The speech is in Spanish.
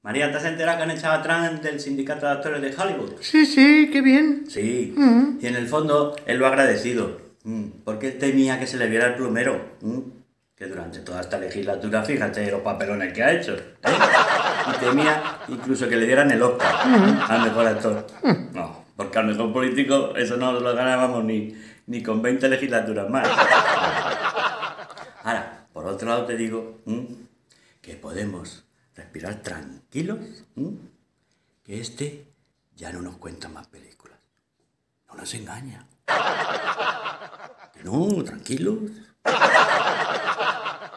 María, ¿te has enterado que han echado a Trump del sindicato de actores de Hollywood? Sí, qué bien. Sí, y en el fondo él lo ha agradecido, porque él temía que se le viera el plumero, que durante toda esta legislatura, fíjate los papelones que ha hecho, y temía incluso que le dieran el Oscar al mejor actor. No, porque al mejor político eso no lo ganábamos ni con 20 legislaturas más. Ahora, por otro lado te digo que podemos respirar tranquilos, que este ya no nos cuenta más películas. No nos engaña. Que no, tranquilos.